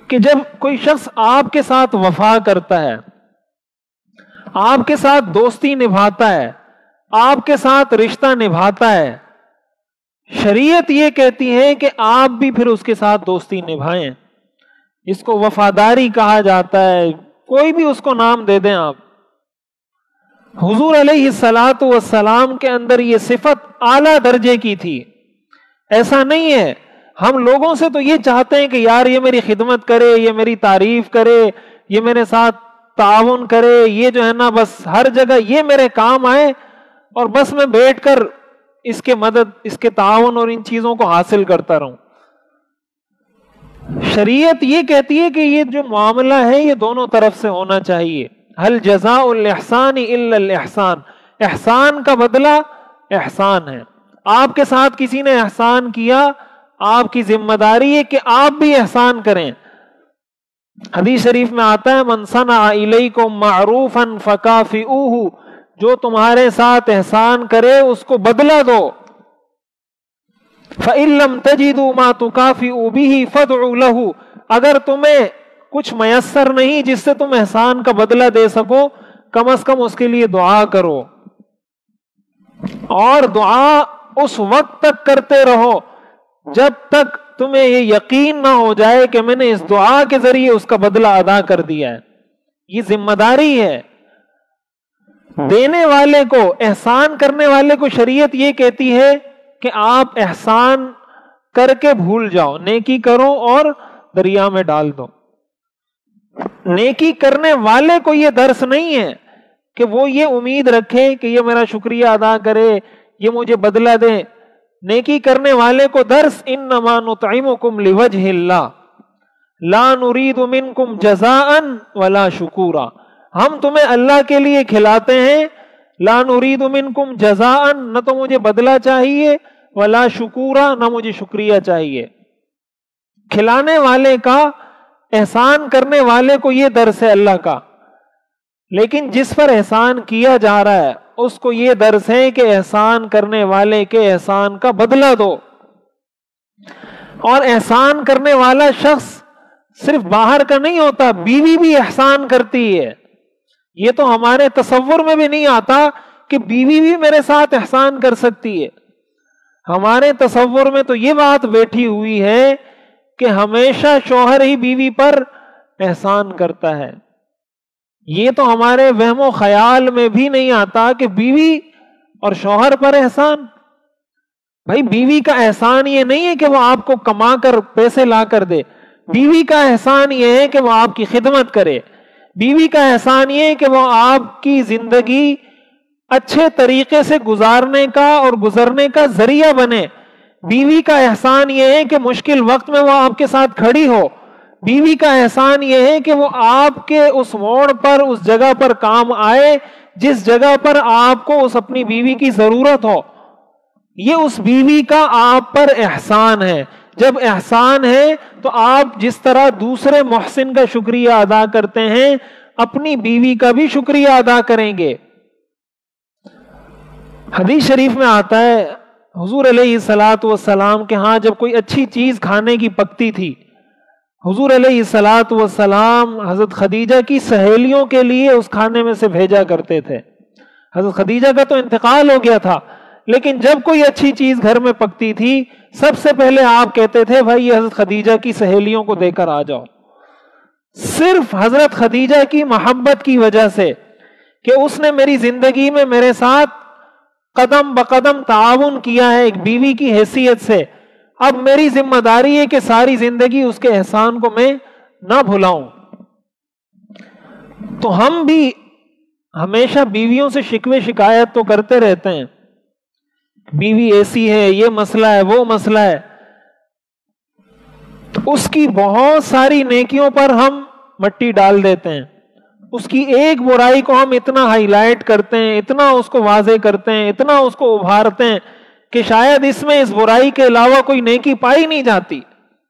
کہ جب کوئی شخص آپ کے ساتھ وفا کرتا ہے، آپ کے ساتھ دوستی نبھاتا ہے، آپ کے ساتھ رشتہ نبھاتا ہے، شریعت یہ کہتی ہے کہ آپ بھی پھر اس کے ساتھ دوستی نبھائیں. اس کو وفاداری کہا جاتا ہے، کوئی بھی اس کو نام دے دیں آپ. حضور علیہ الصلاۃ والسلام کے اندر یہ صفت اعلیٰ درجے کی تھی. ایسا نہیں ہے، ہم لوگوں سے تو یہ چاہتے ہیں کہ یار یہ میری خدمت کرے، یہ میری تعریف کرے، یہ میرے ساتھ تعاون کرے، یہ جو ہے نا بس ہر جگہ یہ میرے کام آئے اور بس میں بیٹھ کر اس کے مدد، اس کے تعاون اور ان چیزوں کو حاصل کرتا رہوں. شریعت یہ کہتی ہے کہ یہ جو معاملہ ہے یہ دونوں طرف سے ہونا چاہیے. هل جزاء الاحسان الا الاحسان، احسان کا بدلہ احسان ہے. آپ کے ساتھ کسی نے احسان کیا، آپ کی ذمہ داری ہے کہ آپ بھی احسان کریں. حدیث شریف میں آتا ہے من صنع الیکم معروفا فکافئوہ، جو تمہارے ساتھ احسان کرے اس کو بدلہ دو. فإن لم تجدوا ما تكافئوا به فادعوا له، اگر تمہیں کچھ میسر نہیں جس سے تم احسان کا بدلہ دے سکو، کم از کم اس کے لیے دعا کرو. اور دعا اس وقت تک کرتے رہو جب تک تمہیں یہ یقین نہ ہو جائے کہ میں نے اس دعا کے ذریعے اس کا بدلہ ادا کر دیا ہے. یہ ذمہ داری ہے. دینے والے کو، احسان کرنے والے کو شریعت یہ کہتی ہے کہ آپ احسان کر کے بھول جاؤ، نیکی کرو اور دریا میں ڈال دو. نیکی کرنے والے کو یہ درس نہیں ہے کہ وہ یہ امید رکھے کہ یہ میرا شکریہ ادا کرے، یہ مجھے بدلہ دے. نیکی کرنے والے کو درس انما نطعمکم لوجہ اللہ لا نرید منکم جزاء ولا شکورا، ہم تمہیں اللہ کے لیے کھلاتے ہیں. لا نرید منکم جزاء، نہ تو مجھے بدلہ چاہیے، ولا شکورا، نہ مجھے شکریہ چاہیے. کھلانے والے کا، احسان کرنے والے کو یہ درس ہے اللہ کا. لیکن جس پر احسان کیا جا رہا ہے اس کو یہ درس ہے کہ احسان کرنے والے کے احسان کا بدلہ دو. اور احسان کرنے والا شخص صرف باہر کا نہیں ہوتا، بیوی بھی احسان کرتی ہے. یہ تو ہمارے تصور میں بھی نہیں آتا کہ بیوی بھی میرے ساتھ احسان کر سکتی ہے. ہمارے تصور میں تو یہ بات بیٹھی ہوئی ہے کہ ہمیشہ شوہر ہی بیوی پر احسان کرتا ہے. یہ تو ہمارے وہم و خیال میں بھی نہیں آتا کہ بیوی اور شوہر پر احسان. بھائی بیوی کا احسان یہ نہیں ہے کہ وہ آپ کو کما کر پیسے لا کر دے، بیوی کا احسان یہ ہے کہ وہ آپ کی خدمت کرے. بیوی کا احسان یہ ہے کہ وہ آپ کی زندگی اچھے طریقے سے گزارنے کا اور گزرنے کا ذریعہ بنے. بیوی کا احسان یہ ہے کہ مشکل وقت میں وہ آپ کے ساتھ کھڑی ہو. بیوی کا احسان یہ ہے کہ وہ آپ کے اس موڑ پر، اس جگہ پر کام آئے جس جگہ پر آپ کو اس اپنی بیوی کی ضرورت ہو. یہ اس بیوی کا آپ پر احسان ہے. جب احسان ہے تو آپ جس طرح دوسرے محسن کا شکریہ ادا کرتے ہیں اپنی بیوی کا بھی شکریہ ادا کریں گے. حدیث شریف میں آتا ہے حضور علیہ الصلاۃ والسلام کے ہاں جب کوئی اچھی چیز کھانے کی پکتی تھی، حضور علیہ الصلاۃ والسلام حضرت خدیجہ کی سہیلیوں کے لیے اس کھانے میں سے بھیجا کرتے تھے. حضرت خدیجہ کا تو انتقال ہو گیا تھا، لیکن جب کوئی اچھی چیز گھر میں پکتی تھی سب سے پہلے آپ کہتے تھے بھائی یہ حضرت خدیجہ کی سہیلیوں کو دے کر آ جاؤ. صرف حضرت خدیجہ کی محبت کی وجہ سے کہ اس نے میری زندگی میں میرے ساتھ قدم بقدم تعاون کیا ہے ایک بیوی کی حیثیت سے، اب میری ذمہ داری ہے کہ ساری زندگی اس کے احسان کو میں نہ بھلاؤں. تو ہم بھی ہمیشہ بیویوں سے شکوے شکایت تو کرتے رہتے ہیں، بیوی ایسی ہے، یہ مسئلہ ہے، وہ مسئلہ ہے. تو اس کی بہت ساری نیکیوں پر ہم مٹی ڈال دیتے ہیں. اس کی ایک برائی کو ہم اتنا ہائی لائٹ کرتے ہیں، اتنا اس کو واضح کرتے ہیں، اتنا اس کو ابھارتے ہیں کہ شاید اس میں اس برائی کے علاوہ کوئی نیکی پائی نہیں جاتی.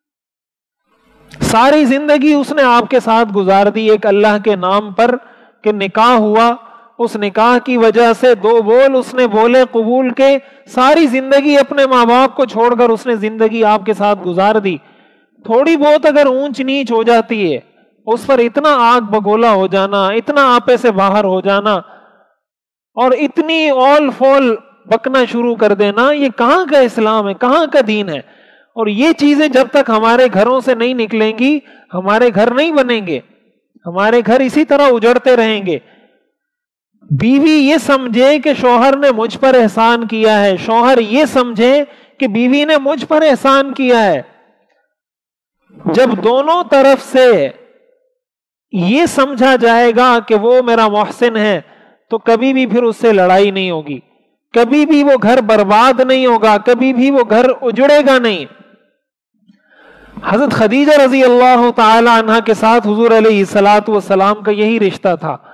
ساری زندگی اس نے آپ کے ساتھ گزار دی ایک اللہ کے نام پر کہ نکاح ہوا، اس نکاح کی وجہ سے 2 بول اس نے بولے قبول کے، ساری زندگی اپنے ماں باپ کو چھوڑ کر اس نے زندگی آپ کے ساتھ گزار دی. تھوڑی بہت اگر اونچ نیچ ہو جاتی ہے اس پر اتنا آگ بگولا ہو جانا، اتنا آپے سے باہر ہو جانا اور اتنی اول فول بکنا شروع کر دینا، یہ کہاں کا اسلام ہے، کہاں کا دین ہے؟ اور یہ چیزیں جب تک ہمارے گھروں سے نہیں نکلیں گی ہمارے گھر نہیں بنیں گے، ہمارے گھر اسی طرح اجڑتے رہیں گے۔ بیوی یہ سمجھے کہ شوہر نے مجھ پر احسان کیا ہے، شوہر یہ سمجھے کہ بیوی نے مجھ پر احسان کیا ہے۔ جب دونوں طرف سے یہ سمجھا جائے گا کہ وہ میرا محسن ہے تو کبھی بھی پھر اس سے لڑائی نہیں ہوگی، کبھی بھی وہ گھر برباد نہیں ہوگا، کبھی بھی وہ گھر اجڑے گا نہیں۔ حضرت خدیجہ رضی اللہ تعالی عنہ کے ساتھ حضور علیہ الصلوۃ والسلام کا یہی رشتہ تھا۔